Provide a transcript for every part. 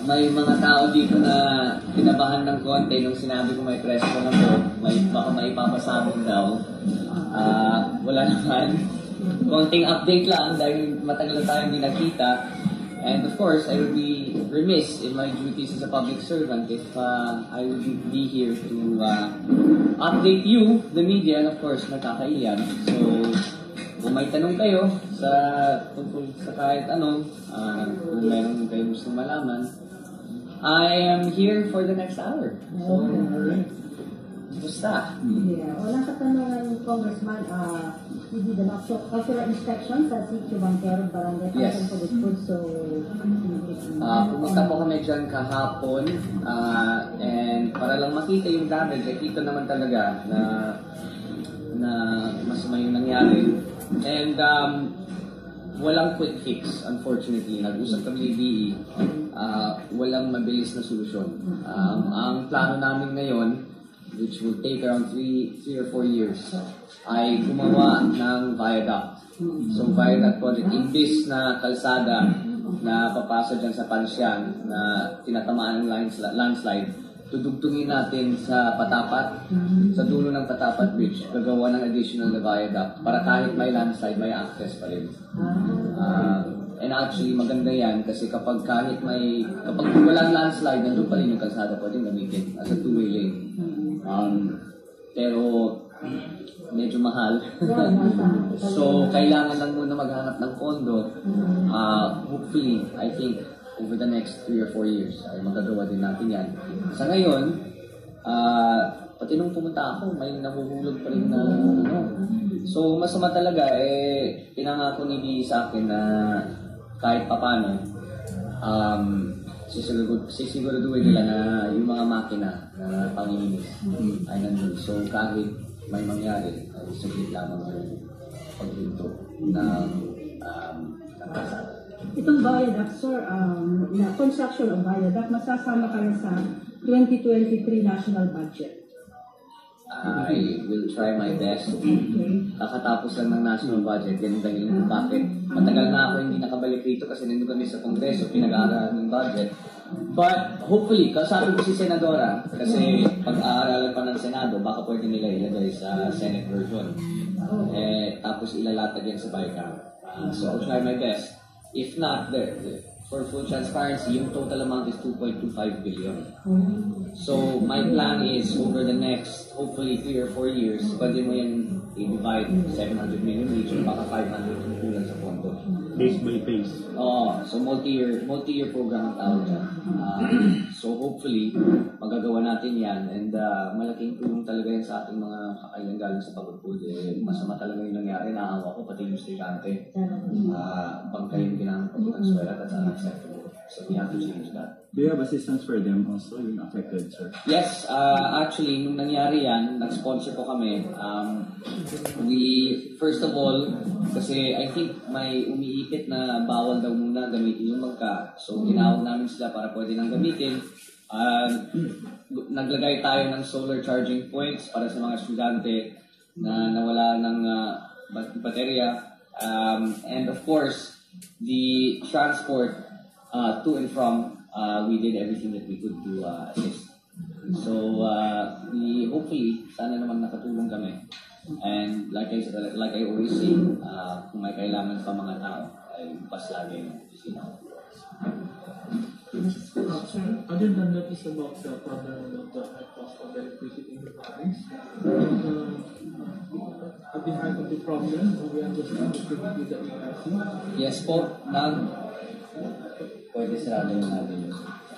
may mga tao dito na kinabahan ng konti nung sinabi ko may press ko lang po, baka may ipapasabog daw. Wala naman. Konting update lang dahil matagal na tayo hindi nakita. And of course, I would be remiss in my duties as a public servant if I would be here to update you, the media, and of course, nakakaiyan. So, kung may tanong kayo tungkol sa kahit ano, kung meron kayo gusto malaman, I am here for the next hour. So, basta. Yeah. Walang katanungan, Congressman, we did an ocular inspection sa Sitio Bangkero, Barangay Yes. for this food, so... Pumunta po kami dyan kahapon, and para lang makita yung damage, nakita naman talaga na masama yung nangyari. And walang quick fix, unfortunately. Nag-usap kami ni DE, walang mabilis na solusyon. Ang plano namin ngayon, which will take around 3 or 4 years, ay gumawa ng viaduct. So viaduct project, imbis na kalsada na papasa dyan sa Pansyang na tinatamaan ng landslide, tudugtungin natin sa Patapat, sa dulo ng Patapat Bridge, gagawa ng additional na viaduct para kahit may landslide, may access pa rin. And actually, maganda yan kasi kapag walang landslide, nandun pa rin yung kalsada pwedeng gamitin as a two-way lane. Pero medyo mahal. So, kailangan lang muna maghanap ng pondo. Hopefully, I think, over the next 3 or 4 years, ay magagawa din natin yan. Sa ngayon, pati nung pumunta ako, may nahuhulog pa rin na So, masama talaga, pinangako ni Dee sa akin na kahit papano, sisiguraduhin nila na yung mga makina na pangilinis ay nandun. So, kahit may mangyari, ay sugit lamang yung paghinto ng kasada. Itong viaduct, sir, na construction of viaduct, masasama kayo sa 2023 national budget. I will try my best. Kakatapos lang ng national budget, yan ang dahilan kung bakit. Matagal na ako hindi nakabalik dito kasi nandun kami sa Kongreso, pinag-aaralan ng budget. But hopefully, kasabi ko si Senadora, kasi pag-aaralan pa ng Senado, baka pwede nila ilagay sa Senate version. Tapos ilalatag yan sa BICAM. So I'll try my best. If not, for full transparency, yung total amount is 2.25 billion. So, my plan is over the next, hopefully 3 or 4 years, pwede mo yan i-divide 700 million each, baka 500 yung kulang sa pondo. Phase by phase. So multi-year program ang tawag dyan. So, hopefully, magagawa natin yan, and malaking tulong talaga yan sa ating mga kakailan galing sa pagpupud. Masama talaga yung nangyari, naawa ko, pati yung estudyante. Bangkay yung ginamit ng swela, that's unacceptable. So we have to change that. Do you have assistance for them also, yung affected, sir? Yes, actually, nung nangyari yan, nag-sponsor po kami. First of all, kasi I think may umiipit na bawal daw muna gamitin yung bangka. So tinawag namin sila para pwede nang gamitin. Naglagay tayo ng solar charging points para sa mga estudyante na nawala ng baterya. And of course, the transport to and from, we did everything that we could to assist. So, we hopefully, sana naman nakatulong kami. And like I always say, kung may kailangan pa mga tao, ay bukas lagi yung opisina. I did not notice about the problem of the high cost of electricity in the province. At the height of the problem, we understand that with the ERC. Yes po, pwede sarado yung natin yun.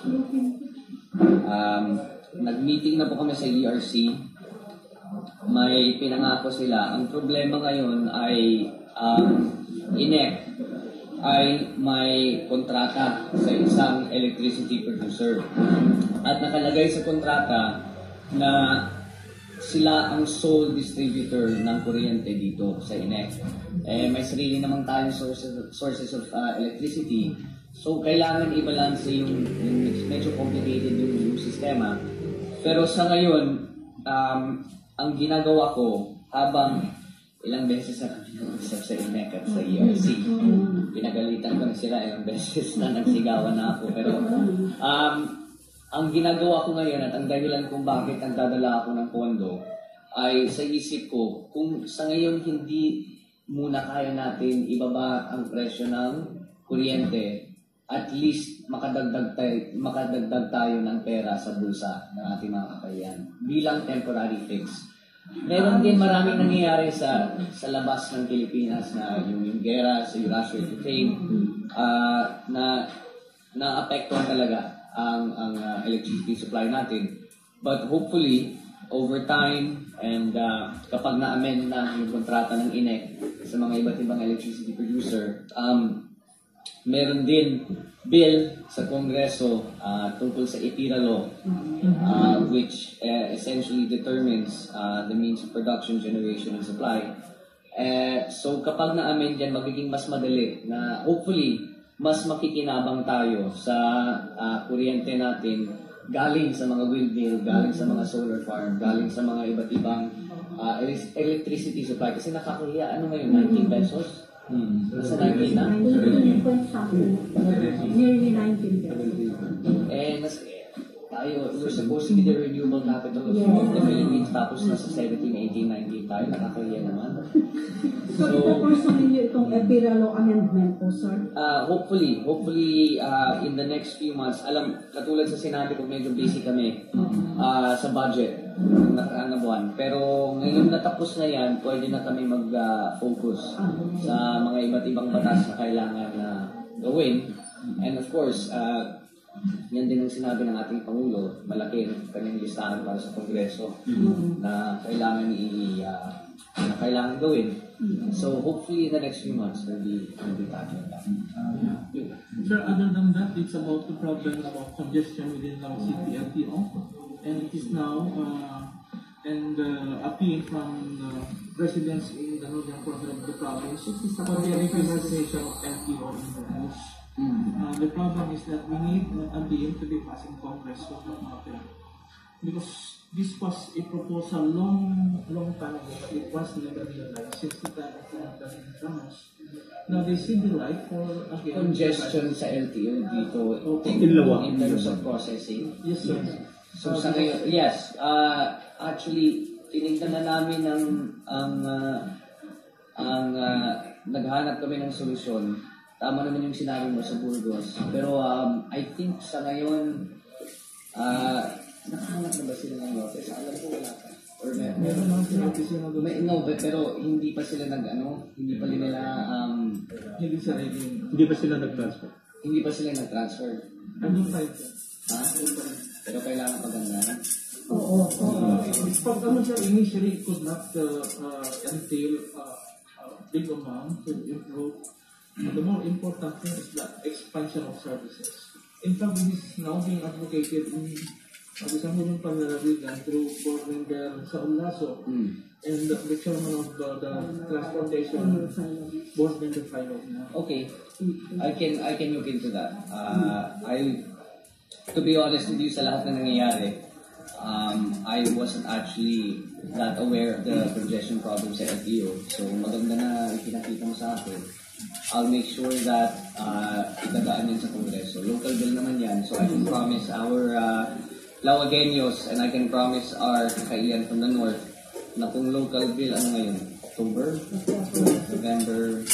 Nag-meeting na po kami sa ERC. May pinangako sila. Ang problema ngayon ay INEC ay may kontrata sa isang electricity producer. At nakalagay sa kontrata na sila ang sole distributor ng kuryente dito sa INEC. May sarili naman tayong sources of electricity. So, kailangan i-balance yung medyo complicated yung sistema. Pero sa ngayon, ang ginagawa ko habang ilang beses na kami nag-usap sa INEC at sa ERC. Pinagalitan ko na sila ilang beses na nagsigawan na ako. Pero ang ginagawa ko ngayon at ang dahilan kung bakit nagdadala ako ng pondo ay sa isip ko, kung sa ngayon hindi muna kaya natin ibaba ang presyo ng kuryente, at least makadagdag tayo ng pera sa bulsa ng ating mga kabayan bilang temporary fix. Meron din maraming nangyayari sa labas ng Pilipinas na yung gera sa Russia-Ukraine na naapektuhan talaga ang electricity supply natin. But hopefully, over time, and kapag na-amend na yung kontrata ng INEC sa mga iba't ibang electricity producer, meron din bill sa Kongreso tungkol sa EPIRA law, which essentially determines the means of production, generation, and supply. So kapag na-amend yan, magiging mas madali na hopefully mas makikinabang tayo sa kuryente natin galing sa mga windmill, galing sa mga solar farm, galing sa mga iba't ibang electricity supply. Kasi nakakahiya, ano ngayon, 19 pesos? Nasa 19 na? 18 point something. Nearly 19 pesos. Eh, we're supposed to be the renewable capital of the Philippines, tapos nasa 17, 18, 19 tayo, nakakahiya naman. So, pursuing niyo itong EPIRA law amendment po, sir? Hopefully, in the next few months, katulad sa sinabi ko, medyo busy kami sa budget ng nakaraang na buwan. Pero ngayon natapos na yan, pwede na kami mag-focus sa mga iba't ibang batas na kailangan na gawin. And of course, yan din ang sinabi ng ating Pangulo, malaki ang kanyang listahan para sa Kongreso na kailangan gawin. So hopefully in the next few months we'll be tackling that. Sir, other than that, it's about the problem of congestion within our city LTO, and it is now appeal from the residents in the northern quarter of the province for the representation of LTO in the news. The problem is that we need a bill to be passed in Congress so not happen. Because this was a proposal long time ago, but it was never realized since the time of the President Ramos. Now they see the light for again Congestion sa LTO dito in terms of processing. Yes, sir. So sa ngayon, yes, actually tinignan na namin naghanap kami ng solusyon. Tama naman yung sinabi mo sa Burgos. Pero I think sa ngayon, nakahanap na ba sila ng notice? Alam ko wala pa. Or meron naman sila pero hindi pa sila hindi pa nila, Hindi pa sila nag-transfer. hindi pa sila nag-transfer. Anong type, sir? Ha? Pero kailangan pagandahan. Oo. Pag sir, initially it could not entail big amount to improve. The more important thing is the expansion of services. In fact, this is now being advocated in Sangguniang Panlalawigan through board member sa Unlaso and the chairman of the transportation board member final. Okay, I can look into that. To be honest with you, sa lahat na nangyayari, I wasn't actually that aware of the congestion problem sa LTO. So maganda na ipinakita mo sa akin. I'll make sure that itadaan yan sa Kongreso. Local bill naman yan. So I can promise our Lawagueños and I can promise our kakailan from the north na kung local bill, ngayon? October? November?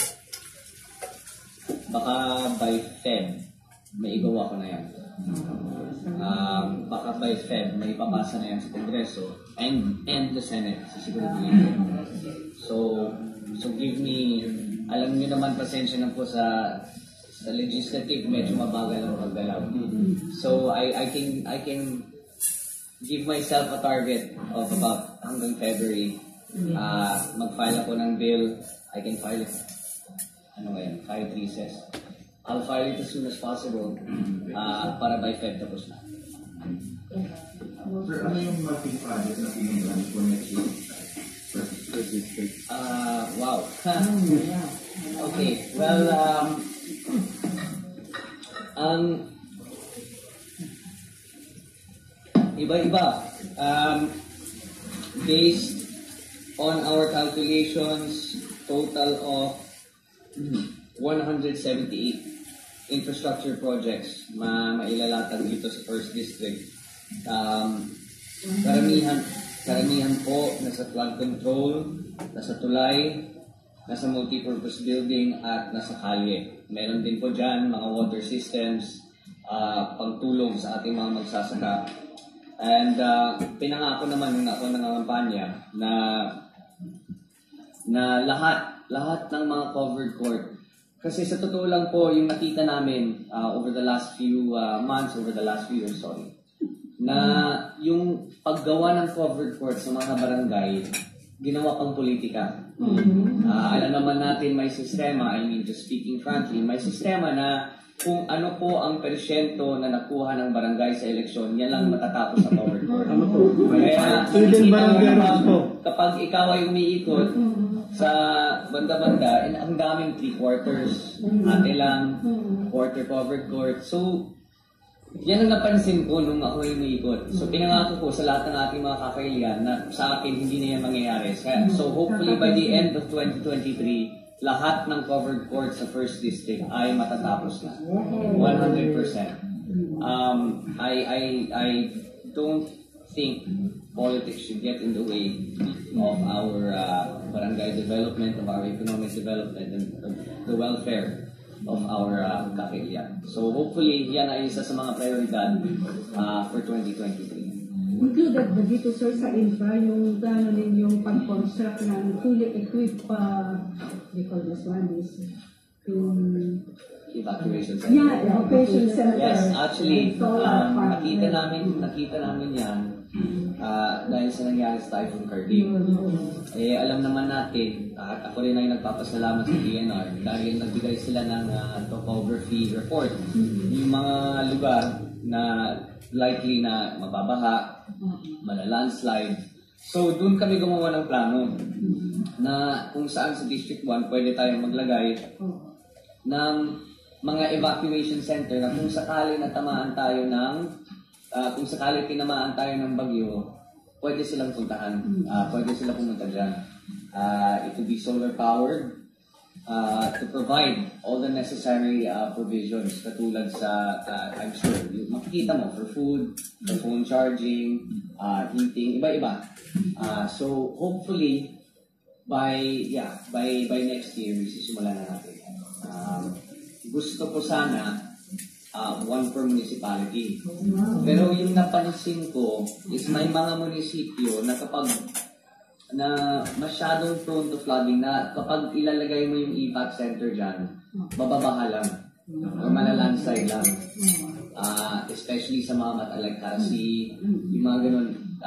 Baka by Feb, may igawa ko na yan. Baka by Feb, may papasa na yan sa Kongreso and the Senate. Sisiguraduhin. So give me, alam niyo naman, pasensya na po sa legislative, medyo mabagal ang paggalaw. So I can give myself a target of about hanggang February. Mag-file ako ng bill. I can file it. File recess. I'll file it as soon as possible para by Feb tapos na. Sir, ano yung multi-project na pinag-plan po next year? Wow. Okay. Well, iba-iba. Based on our calculations, total of 178 infrastructure projects mailalatag dito sa First District. Karamihan po nasa flood control, nasa tulay, nasa multipurpose building at nasa kalye. Meron din po dyan mga water systems, pangtulong sa ating mga magsasaka. And pinangako naman nung ako nangangampanya na lahat ng mga covered court. Kasi sa totoo lang po, yung nakita namin over the last few years, na yung paggawa ng covered court sa mga barangay, ginawa pang politika. Alam naman natin may sistema, just speaking frankly, may sistema na kung ano po ang persyento na nakuha ng barangay sa eleksyon, yan lang matatapos sa covered court. Kaya, kapag ikaw ay umiikot sa banda-banda, ang daming 3/4, ate lang, quarter covered court. So, yan ang napansin ko nung ako ay umiikot. So, pinangako ko sa lahat ng ating mga kakailian na sa akin hindi na yan mangyayari. So, hopefully by the end of 2023, lahat ng covered court sa First District ay matatapos na. 100%. I don't think politics should get in the way of our barangay development, of our economic development, and the welfare of our kakilya. So hopefully, yan ay isa sa mga prioridad for 2023. Included ba dito, sir, sa infra, yung plano ninyong pag-construct ng fully equipped they call this one is yung Evacuation center. Yeah, evacuation center. Yes, actually, Solar farm. nakita namin yan dahil sa nangyari sa Typhoon Cardiff. Alam naman natin, at ako rin ay nagpapasalamat sa DNR dahil nagbigay sila ng topography report. Yung mga lugar na likely na mababaha, malalandslide. So, doon kami gumawa ng plano na kung saan sa District 1 pwede tayong maglagay ng mga evacuation center na kung sakali natamaan tayo kung sakali tinamaan tayo ng bagyo, pwede silang puntahan. Pwede silang pumunta dyan. It will be solar powered to provide all the necessary provisions katulad sa, I'm sure, makikita mo for food, for phone charging, heating, iba-iba. So hopefully by next year, sisimulan na natin. Gusto ko sana one per municipality. Pero yung napansin ko is may mga munisipyo na kapag na masyadong prone to flooding na kapag ilalagay mo yung evac center dyan, bababaha lang or malalandslide lang. Especially sa mga Matalagkasi, yung mga ganun.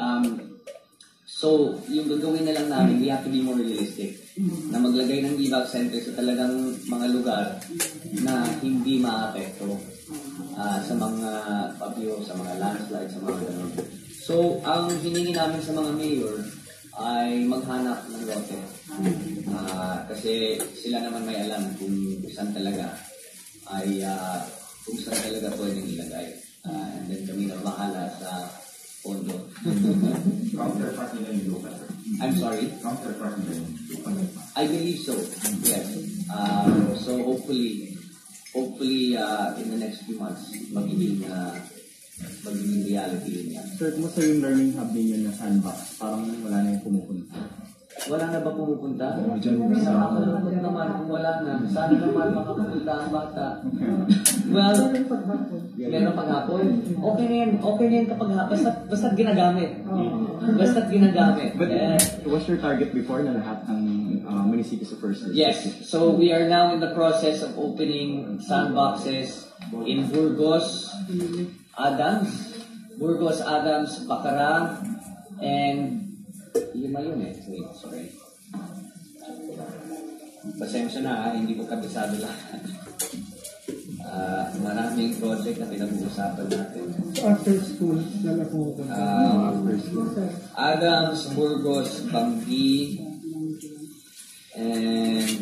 So, yung gagawin na lang namin, we have to be more realistic. Na maglagay ng evac center sa talagang mga lugar na hindi maapekto sa mga pabyo, sa mga landslide, sa mga ganun. So, ang hiningi namin sa mga mayor ay maghanap ng lote. Kasi sila naman may alam kung saan talaga pwedeng ilagay. And then kami na bahala sa pondo. Counterpart nila yung local. I'm sorry? Counterpart nila yung local. I believe so. Yes. So hopefully in the next few months magiging reality yun yan. Sir, kumusta yung learning hub ninyo na sandbox? Parang wala na yung pumupunta. Wala na ba pumupunta? Diyan Nakakalungkot naman kung wala na. Sana naman makapunta ang bata. Well, meron paghapon. Okay na yan kapag basta't ginagamit. Basta't ginagamit. But what's your target before na lahat ng municipio sa first district? Yes. So we are now in the process of opening sandboxes in Burgos, Adams, Bacara, and yun eh. Wait, sorry. Pasensya na hindi ko kabisado lahat. Maraming project na pinag-uusapan natin. After school, after school. Adams, Burgos, Banggi, and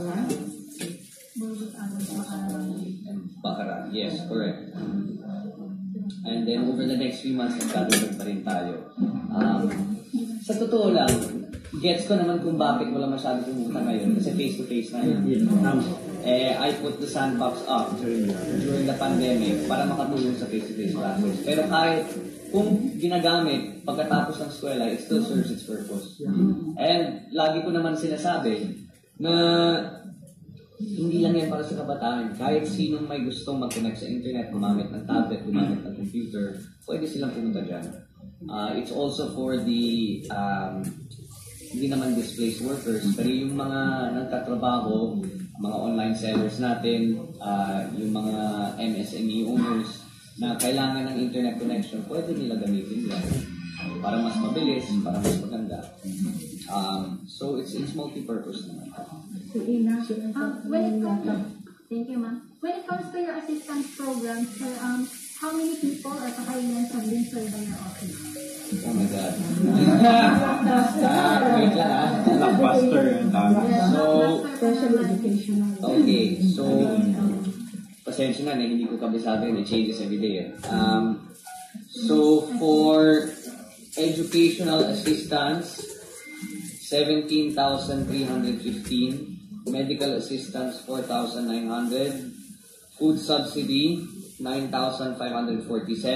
Bacara. Yes, correct. And then over the next few months, nagdadagdag pa rin tayo. Sa totoo lang, gets ko naman kung bakit wala masyado pumunta ngayon kasi face-to-face na yun. I put the sandbox up during the pandemic para makatulong sa face-to-face classes. Pero kahit kung ginagamit pagkatapos ng eskwela, it still serves its purpose. And lagi ko naman sinasabi na hindi lang yan para sa kabataan. Kahit sinong may gustong mag-connect sa internet, gumamit ng tablet, gumamit ng computer, pwede silang pumunta dyan. It's also for the hindi naman displaced workers, pero yung mga nagtatrabaho, mga online sellers natin, yung mga MSME owners na kailangan ng internet connection, pwede nila gamitin yan para mas mabilis, para mas maganda. So it's multi-purpose naman. Thank you, ma'am. When it comes to your assistance program, sir, how many people or Kakailan have been served by your office? Oh my God. Wait lang Blockbuster yung tama. Special educational. Okay, so pasensya na, hindi ko kabisado yun. It changes every day. So for educational assistance, 17,315. Medical assistance, 4,900. Food subsidy, 9,547.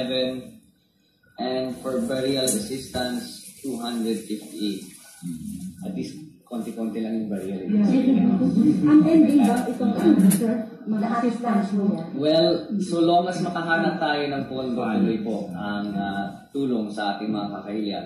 And for burial assistance, 258. At least, konti-konti lang yung burial. Ang ending ba itong sir? Mga assistance mo yan? Well, so long as makahanap tayo ng pondo, tuloy po ang tulong sa ating mga kakailan.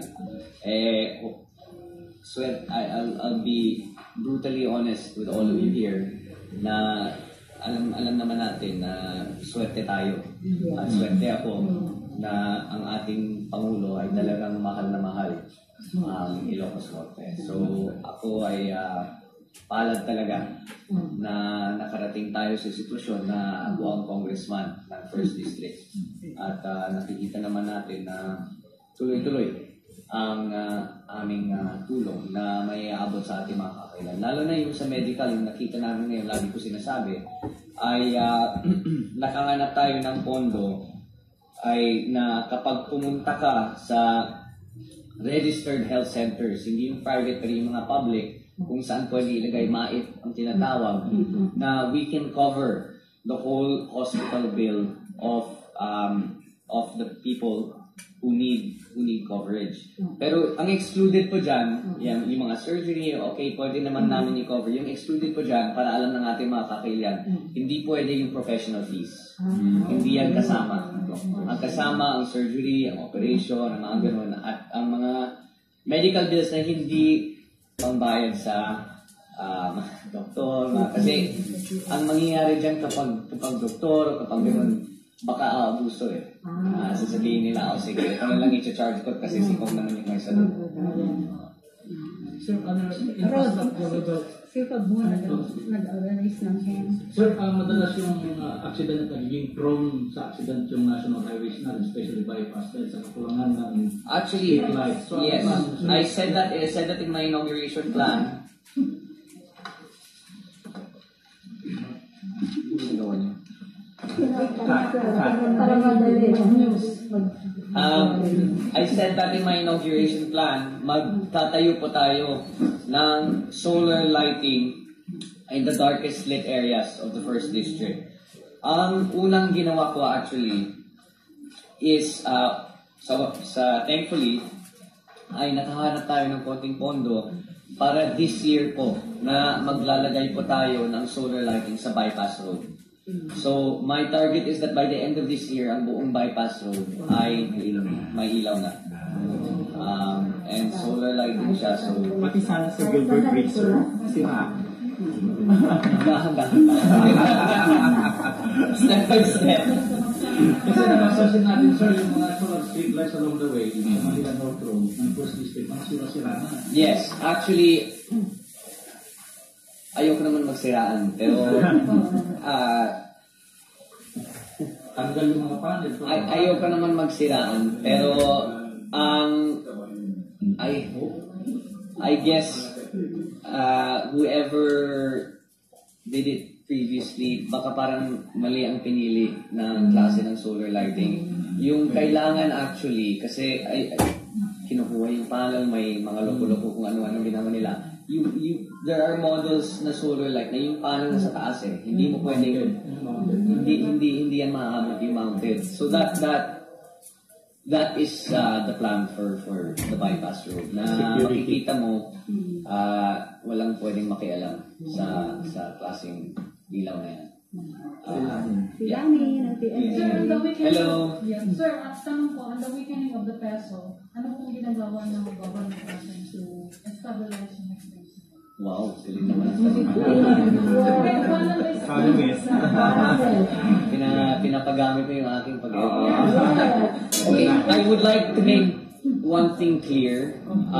So I'll be brutally honest with all of you here na alam naman natin na swerte tayo. At swerte ako na ang ating Pangulo ay talagang mahal na mahal ang Ilocos Norte. So ako ay palad talaga na nakarating tayo sa sitwasyon na ako ang congressman ng 1st District. At nakikita naman natin na tuloy-tuloy ang aming tulong na may aabot sa ating mga kakailan. Lalo na yung sa medical, yung nakita namin ngayon, lagi ko sinasabi, ay nakanganap tayo ng pondo ay na kapag pumunta ka sa registered health centers, hindi yung private pero yung mga public, kung saan pwede ilagay MAIP ang tinatawag, na we can cover the whole hospital bill of the people who need coverage. Pero ang excluded po dyan, yung mga surgery, okay, pwede naman namin i-cover. Yung excluded po dyan, para alam ng ating mga kakailan, hindi pwede yung professional fees. Hindi yan kasama. Ang kasama, ang surgery, ang operation, ang mga ganun, at ang mga medical bills na hindi pangbayad sa doktor. Kasi ang mangyayari dyan kapag doktor o kapag ganun, baka aabuso eh. Sasabihin nila, sige, ito na lang i-charge ko kasi sikaw naman yung may salud. Sir, infrastructure. Sir, pag mo nag-organize ng hands. Sir, madalas yung accident na nagiging prone sa accident yung national highways na, especially bypass dahil sa kakulangan ng Actually, street lights. So, yes. I said that in my inauguration plan. Para madali. I said that in my inauguration plan, magtatayo po tayo ng solar lighting in the darkest lit areas of the 1st District. Ang unang ginawa ko actually is, thankfully, ay nakahanap tayo ng konting pondo para this year po na maglalagay po tayo ng solar lighting sa bypass road. So, my target is that by the end of this year, ang buong bypass road ay may ilaw na. And solar lighting siya. So, Pati sana sa Gilbert Bridge, sir. Sira. Step by step. Kasi nabasasin natin, sir, yung mga solar street lights along the way, yung Manila North Road, ng 1st District, mga sira-sira na. Yes, actually, ayoko naman magsiraan, pero tanggal yung mga panel. ayoko naman magsiraan, pero I guess whoever did it previously, baka parang mali ang pinili ng klase ng solar lighting. Yung kailangan actually, kasi kinukuha yung panel, may mga loko-loko kung ano-ano ginawa nila. There are models na solar like na yung panel nasa taas eh. Hindi mo pwedeng, hindi yan maaabot yung mounted. So that is the plan for the bypass road na makikita mo walang pwedeng makialam sa klaseng ilaw na yan. Bilangin ang TNT. Sir, on the weakening, Hello. Yeah. Sir, at tanong po, on the weakening of the peso, ano pong ginagawa ng government natin to stabilize yung peso? Wow, galing naman. Economist. Pinapagamit ko yung aking Okay, I would like to make one thing clear.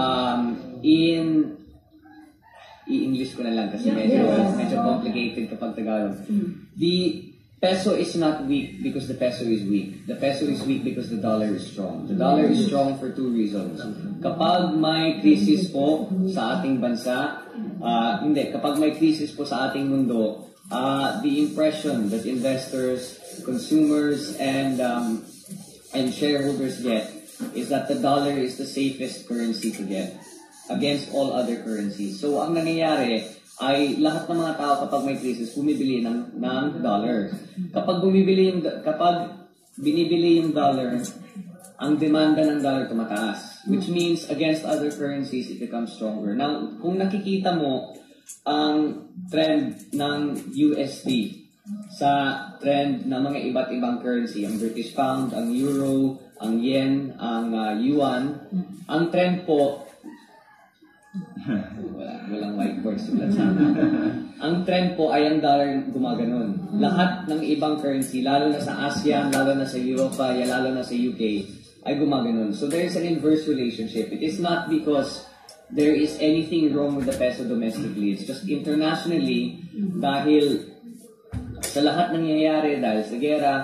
I-English ko na lang kasi medyo complicated kapag Tagalog. The peso is not weak because the peso is weak. The peso is weak because the dollar is strong. The dollar is strong for two reasons. Kapag may crisis po sa ating bansa, kapag may crisis po sa ating mundo, the impression that investors, consumers, and shareholders get is that the dollar is the safest currency to get against all other currencies. So, ang nangyayari ay lahat ng mga tao kapag may crisis, bumibili ng dollar. Kapag binibili yung dollar, ang demanda ng dollar tumataas. Which means, against other currencies, it becomes stronger. Now, kung nakikita mo ang trend ng USD sa trend ng mga iba't ibang currency, ang British Pound, ang Euro, ang Yen, ang Yuan, ang trend po, walang whiteboard sulat sana. Ang trend po ay ang dollar gumaganon. Lahat ng ibang currency, lalo na sa ASEAN, lalo na sa Europa, lalo na sa UK, ay gumaganon. So there is an inverse relationship. It is not because there is anything wrong with the peso domestically. It's just internationally, dahil sa lahat ng nangyayari, dahil sa gera,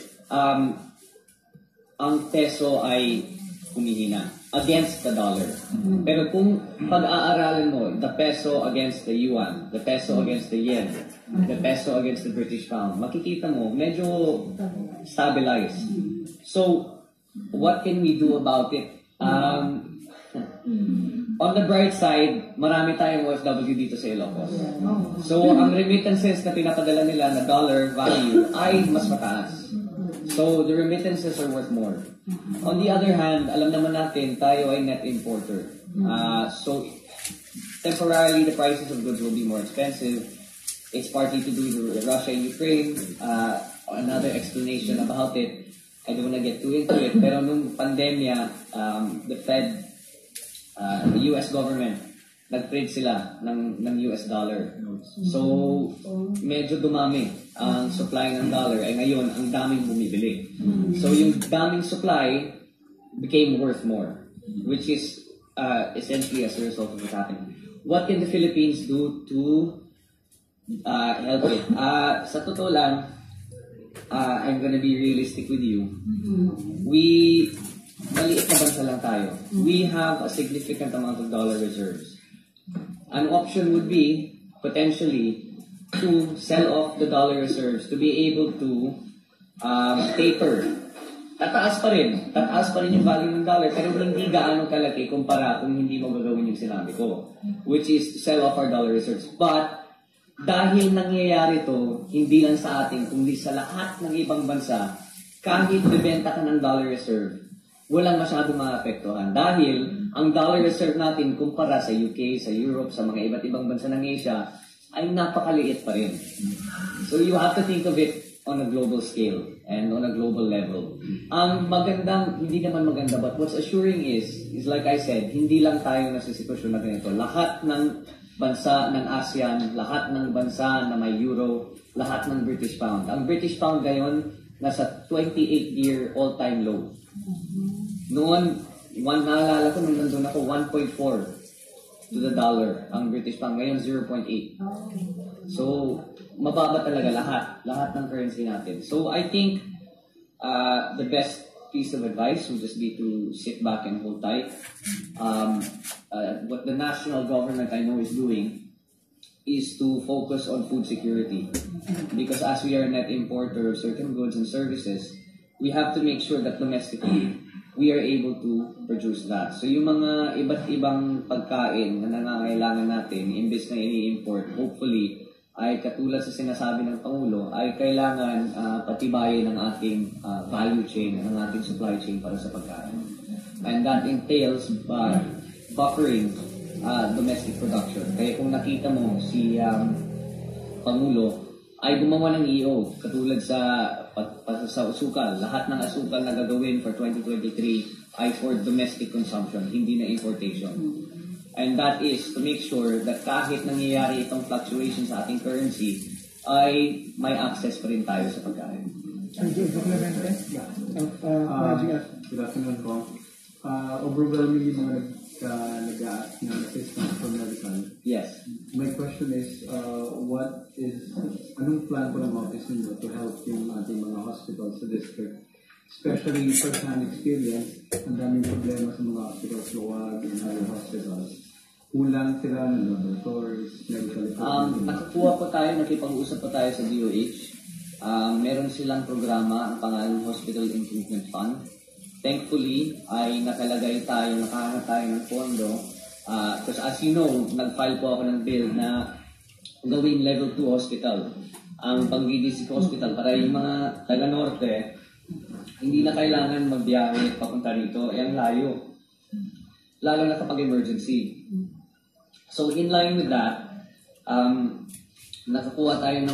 ang peso ay humihina against the dollar. Pero kung pag-aaralan mo, the peso against the yuan, the peso against the yen, the peso against the British pound, makikita mo, medyo stabilized. So, what can we do about it? On the bright side, marami tayong OFW dito sa Ilocos. So, ang remittances na pinapadala nila na dollar value ay mas mataas. So, the remittances are worth more. On the other hand, alam naman natin, tayo ay net importer. So, temporarily, the prices of goods will be more expensive. It's partly to do with Russia and Ukraine. Another explanation about it, I don't want to get too into it, pero nung pandemya, the Fed, the US government, nag-trade sila ng US dollar. So, medyo dumami ang supply ng dollar. Ay ngayon, ang daming bumibili. So, yung daming supply became worth more, which is essentially as a result of what's happening. What can the Philippines do to help it? Sa totoo lang, I'm gonna be realistic with you. Maliit na bansa lang tayo. We have a significant amount of dollar reserves. An option would be, potentially, to sell off the dollar reserves to be able to taper. Tataas pa rin yung value ng dollar, pero hindi gaano kalaki kumpara kung hindi mo gagawin yung sinabi ko, which is to sell off our dollar reserves. But, dahil nangyayari to, hindi lang sa atin, kundi sa lahat ng ibang bansa, kahit bibenta ka ng dollar reserve, walang masyadong maapektuhan. Dahil, ang dollar reserve natin kumpara sa UK, sa Europe, sa mga iba't ibang bansa ng Asia, ay napakaliit pa rin. So, you have to think of it on a global scale and on a global level. Ang magandang, hindi naman maganda, but what's assuring is like I said, hindi lang tayo nasa sitwasyon na ganito. Lahat ng bansa ng ASEAN, lahat ng bansa na may euro, lahat ng British pound. Ang British pound ngayon, nasa 28-year all-time low. Noon, naalala ko nung nandun ako, 1.4 to the dollar ang British pound. Ngayon, 0.8. So, mababa talaga lahat ng currency natin. So, I think the best piece of advice would just be to sit back and hold tight. What the national government I know is doing is to focus on food security. Because as we are a net importer of certain goods and services, we have to make sure that domestically we are able to produce that. So yung mga iba't ibang pagkain na nangangailangan natin, imbes na ini-import, hopefully, ay katulad sa sinasabi ng Pangulo, ay kailangan patibayin ng ating value chain, ng ating supply chain para sa pagkain. And that entails buffering domestic production. Kaya kung nakita mo si Pangulo ay gumawa ng EO katulad sa asukal. Lahat ng asukal na gagawin for 2023 ay for domestic consumption, hindi na importation. And that is to make sure that kahit nangyayari itong fluctuation sa ating currency, ay may access pa rin tayo sa pagkain. Good afternoon po. Overwhelmingly mga nag-a-ask ng assistance for medical. Yes. My question is, anong plan po ng office ninyo to help yung ating mga hospitals sa district? Especially first-hand experience, ang daming problema sa mga hospitals, luwag, and other hospitals. Kulang sila ng laboratories, medical equipment. Nakakuha po tayo, nakipag-usap po tayo sa DOH. Meron silang programa, ang pangalan Hospital Improvement Fund. Thankfully, ay nakahanap tayo ng pondo. Because as you know, nag-file po ako ng bill na gawing level 2 hospital. Ang Pangidisik Hospital, para yung mga taga-norte, hindi na kailangan magbiyahe papunta rito. Ang layo. Lalo na kapag emergency. So in line with that, nakakuha tayo ng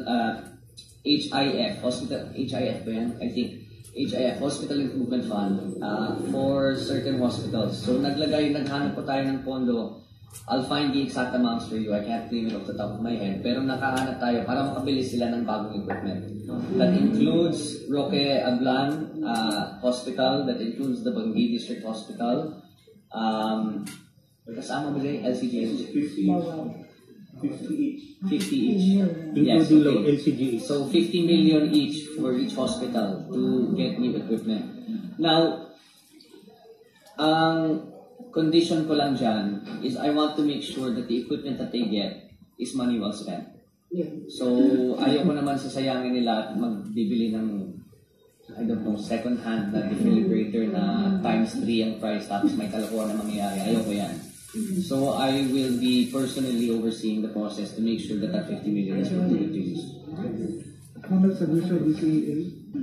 HIF, Hospital, HIF ba yan? I think. HIF, Hospital Improvement Fund, for certain hospitals. So naghanap po tayo ng pondo. I'll find the exact amounts for you. I can't claim it off the top of my head. Pero nakahanap tayo para makabili sila ng bagong equipment. That includes Roque Ablan Hospital. That includes the Bangui District Hospital. Kasama ba dyan? LCGH? 50 each. Yes, okay. LCGH. So 50 million each for each hospital to get new equipment. Now, ang condition ko lang dyan is I want to make sure that the equipment that they get is money well spent. So, ayaw ko naman sasayangin nila at magbibili ng I don't know, second-hand na defibrillator na times 3 ang price tapos may kalokohan na mangyayari. Ayaw ko yan. So I will be personally overseeing the process to make sure that that 50 million is put to use. Comment sa gusto DCEA?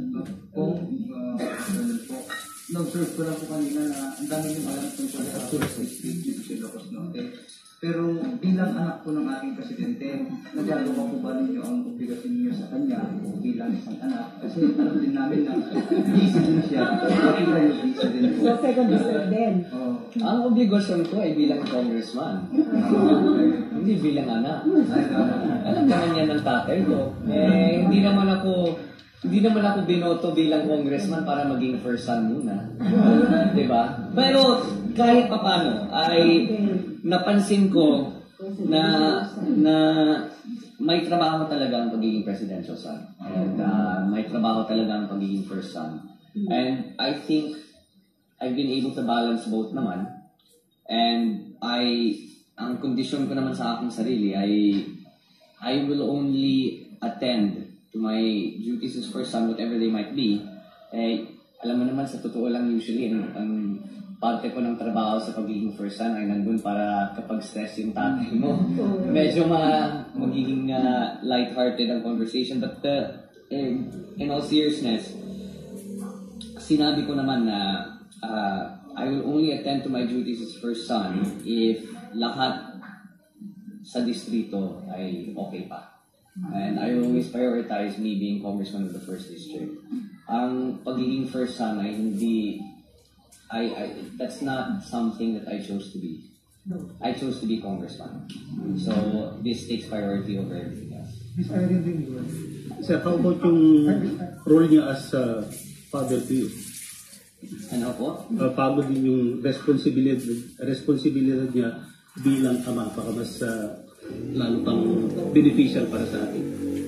Nag-observe ko lang po kanina na ang dami yung alam tungkol sa tourist district sa Ilocos Norte. Pero bilang anak po ng aking presidente, nagagawa po ba ninyo ang obligasyon niyo sa kanya bilang isang anak? Kasi alam din namin na busy din siya. Pati kayo busy din po. So, second district din. Ang obligasyon ko ay bilang congressman. Hindi bilang anak. Alam naman yan ng tatay ko. Hindi naman ako binoto bilang congressman para maging first son muna. Diba? Pero kahit papano ay napansin ko na may trabaho talaga ang pagiging presidential son. And may trabaho talaga ang pagiging first son. And I think I've been able to balance both naman. And ang kondisyon ko naman sa aking sarili ay I will only attend to my duties as first son, whatever they might be. Alam mo naman, sa totoo lang usually, ang parte ko ng trabaho sa pagiging first son ay nandun para kapag stress yung tatay mo. Medyo magiging light-hearted ang conversation. But in all seriousness, sinabi ko naman na I will only attend to my duties as first son if lahat sa distrito ay okay pa. And I always prioritize me being congressman of the first district. Ang pagiging first son ay hindi, that's not something that I chose to be. I chose to be congressman. So this takes priority over everything else. Sir, how about yung role niya as father to you? Ano po? Paano din yung responsibilidad niya bilang ama, baka mas lalo pang beneficial para sa atin?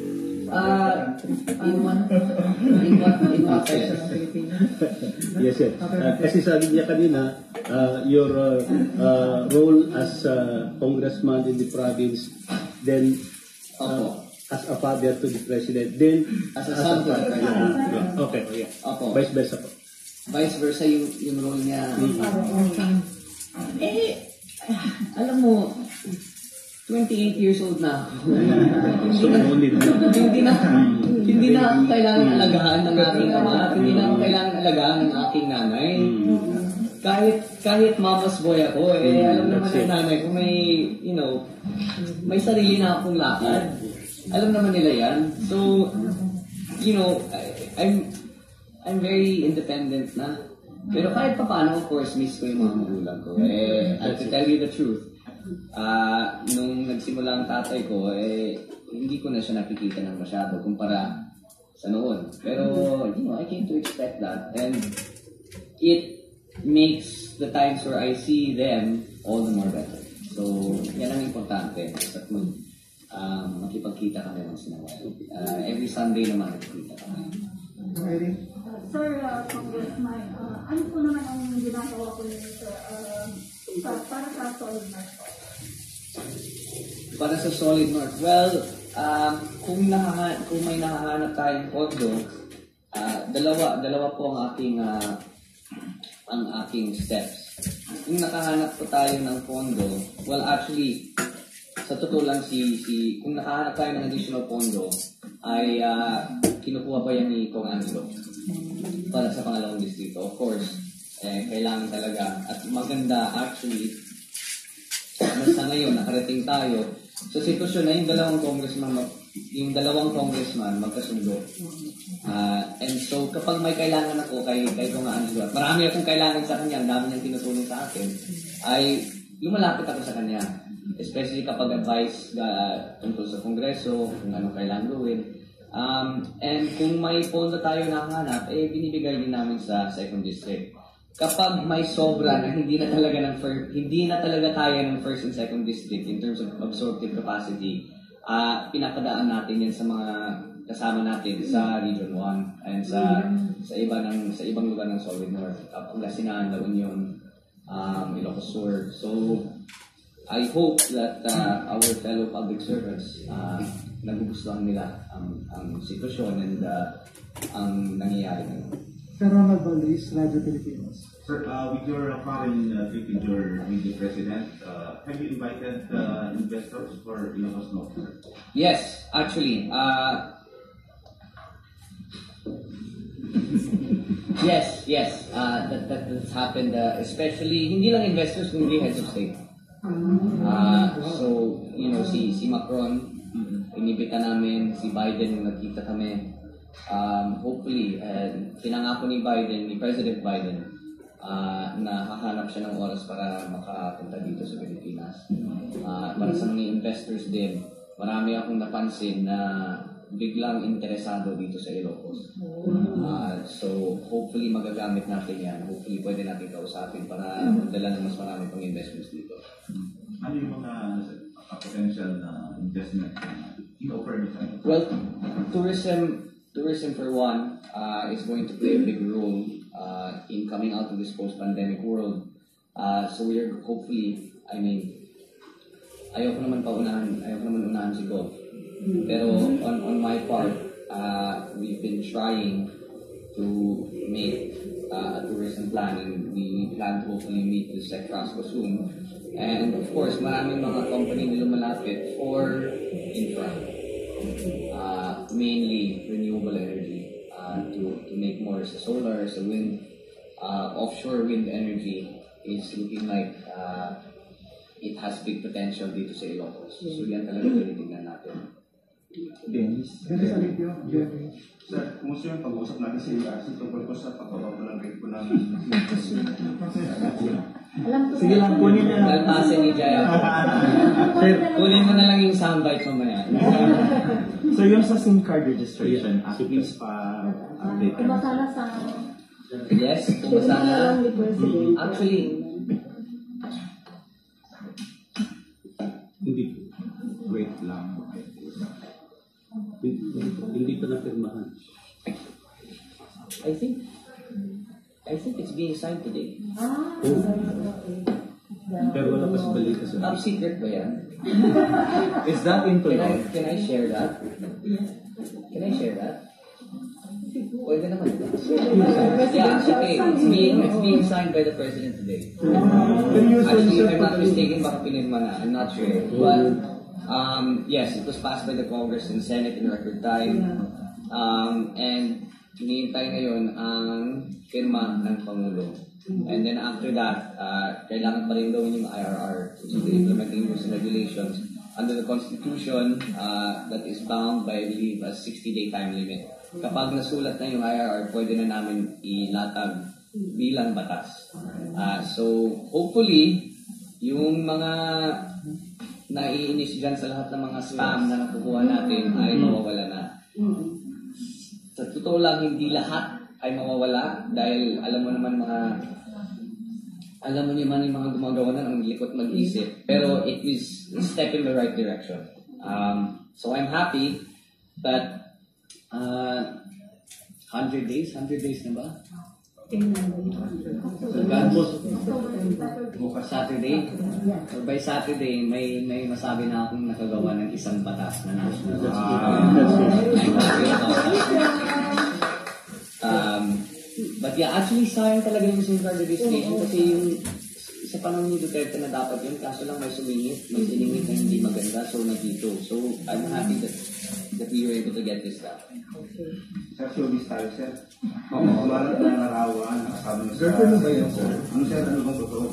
In what sense? Yes, sir. Kasi sabi niya kanina, your role as congressman in the province, then as a father to the president, then as a son to the president. Okay, yeah. Opo. Vice versa po. vice versa yung role niya. Alam mo, 28 years old na ako. hindi na ako kailangan alagaan ng aking ama, hindi na ako kailangan alagaan ng aking nanay. Kahit mama's boy ako, alam naman ng nanay ko may sarili na akong lakad. Alam naman nila yan. So, I'm very independent na. Pero kahit pa paano, of course, miss ko yung mga magulang ko. And to tell you the truth, nung nagsimula ang tatay ko, hindi ko na siya nakikita ng masyado kumpara sa noon. Pero, I came to expect that. And it makes the times where I see them all the more better. So, yan ang importante. At makipagkita kami ng sinaway. Every Sunday naman nakikita kami. Sir, Congressman, ano po naman ang ginagawa ko ninyo para sa Solid North? Para sa Solid North, well, kung may nakahanap tayong pondo, dalawa po ang aking steps. Kung nakahanap po tayo ng pondo, well, actually, sa totoo lang, kung nakahanap tayo ng additional pondo, ay kinukuha pa yan ni Kong Angelo para sa pangalawang distrito. Of course, kailangan talaga. At maganda, actually, basta ngayon, nakarating tayo sa sitwasyon na yung dalawang congressman magkasundo. And so, kapag may kailangan ako kay Kong Angelo, at marami akong kailangan sa kanya, ang dami niyang tinutulong sa akin, ay lumalapit ako sa kanya. Especially kapag advice tungkol sa Kongreso, kung ano kailangan gawin. And kung may pondo tayo nakahanap, binibigay din namin sa 2nd District. Kapag may sobra na hindi na talaga kaya ng 1st and 2nd District in terms of absorptive capacity, pinapadaan natin yan sa mga kasama natin sa Region 1 and sa ibang lugar ng Solid North, Pangasinan, La Union, Ilocos Sur. So, I hope that our fellow public servants nagugustuhan nila ang sitwasyon and ang nangyayari ngayon. Sir Ronald Valdez, Radyo Pilipinas. Sir, with your foreign trip with the President, have you invited investors for Ilocos North? Yes, actually. Yes. That's happened, especially, hindi lang investors, kundi heads of state. So, si Macron, inibita namin, si Biden, nagkita kami. Hopefully, pinangako ni President Biden, na hahanap siya ng oras para makapunta dito sa Pilipinas. Para sa mga investors din, marami akong napansin na biglang interesado dito sa Ilocos. So, hopefully magagamit natin yan. Hopefully pwede natin kausapin para magdala ng mas marami pang investments dito. Ano yung mga potential na investment in-offer nito? Well, tourism for one is going to play a big role in coming out of this post-pandemic world. So we are hopefully, ayoko naman unahan si Gov. Pero on my part, we've been trying to make a tourism plan, and we plan to hopefully meet with Sec Trasco soon. And of course, maraming mga company na lumalapit for infra, mainly renewable energy, to make more sa solar, sa wind. Offshore wind energy is looking like it has big potential dito sa Ilocos. So yan talaga tinitingnan natin. Dennis Alipio, Jerry. Sir, kumusta yung pag-uusap natin sa ERC tungkol ko sa pagbabago ng rate ko ng... Sige lang, kunin niya lang. Nalpasin ni Jaya po. Sir, kunin mo na lang yung soundbite mamaya. So yung sa SIM card registration, please pa-update. Kumasana sa... Yes, kumasana. Actually, Hindi. Wait lang. Hindi pa napirmahan. I think it's being signed today. Pero wala pa sa balita sa... Top secret ba yan? Is that into law? Can I share that? Can I share that? Pwede naman. Yeah, okay. It's being signed by the President today. Actually, if I'm not mistaken, baka pinirma na. I'm not sure. But, yes, it was passed by the Congress and Senate in record time. And hinihintay ngayon ang firma ng Pangulo. And then after that, kailangan pa rin gawin yung IRR, which is the implementing rules and regulations under the Constitution that is bound by, I believe, a 60-day time limit. Kapag nasulat na yung IRR, pwede na namin ilatag bilang batas. So, hopefully, yung mga naiinis dyan sa lahat ng mga spam na nakukuha natin ay mawawala na. Sa totoo lang, hindi lahat ay mawawala dahil alam mo naman yung mga gumagawa na ng likot mag-isip. Pero it is a step in the right direction. So I'm happy that 100 days na ba? Bukas Saturday. So by Saturday, may masabi na akong nakagawa ng isang batas na national. But yeah, actually sayang talaga yung safeguard legislation kasi yung sa panahon ni Duterte na dapat yun, kaso lang may siningit na hindi maganda, so nandito. So I'm happy that we were able to get this done. Sir, showbiz tayo, sir. Kumalat na narawan, nakasabi sa... Girlfriend mo ba yun, sir? Ano, sir? Ano bang totoo?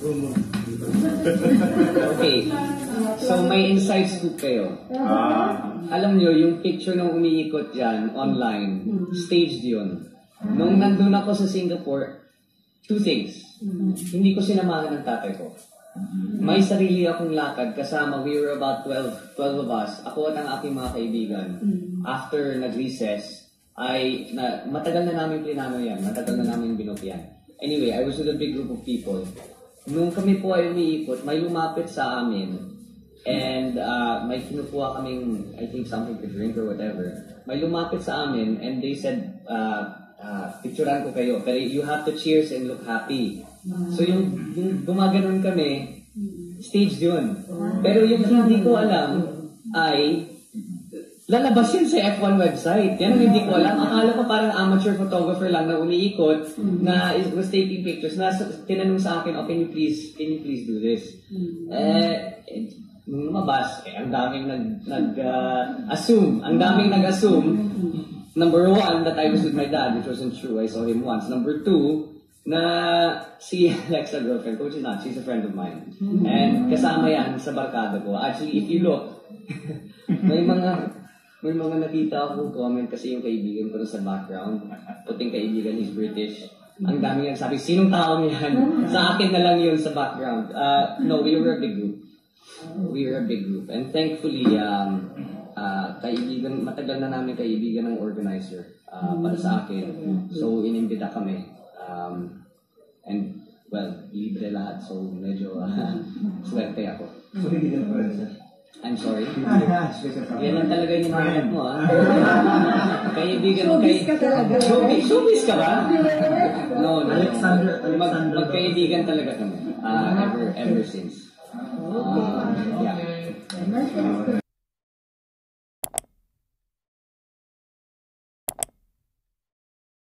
Okay. So may inside scoop kayo. Alam nyo, yung picture ng umiikot dyan, online, staged yun. Nung nandun ako sa Singapore, two things. Hindi ko sinamahan ng tatay ko. May sarili akong lakad kasama, we were about 12 of us. Ako at ang aking mga kaibigan. After nag-recess, matagal na namin plinano yan. Matagal na namin binukyan. Anyway, I was with a big group of people. Nung kami po ay umiikot, may lumapit sa amin. And may kinukuha kaming, I think something to drink or whatever. May lumapit sa amin and they said, picturean ko kayo, pero you have to cheers and look happy. So yung gumaganon kami, staged yun. Pero yung hindi ko alam ay lalabas yun sa F1 website. Yan ang hindi ko alam. Akala ko parang amateur photographer lang na umiikot na was taking pictures na tinanong sa akin, oh, can you please do this? Nung lumabas, ang daming nag-assume. Ang daming nag-assume. Number one, that I was with my dad, which wasn't true. I saw him once. Number two, na si Alexa girlfriend ko, which is not. She's a friend of mine. And kasama yan sa barkada ko. Actually, if you look, may mga nakita akong comment kasi yung kaibigan ko na sa background. Puting kaibigan, he's British. Ang dami nagsabi, sinong taong yan? Sa akin na lang yun sa background. No, we were a big group. And thankfully, kaibigan, matagal na namin kaibigan ng organizer para sa akin. So, inimbita kami. And, well, libre lahat. So, medyo swerte ako. So, hindi na pwede, sir? I'm sorry. Yan lang talaga yung hinahanap mo, ha? Kaibigan mo kay... Showbiz ka ba? No. Alexander. Magkaibigan talaga kami. Ever since. Yeah.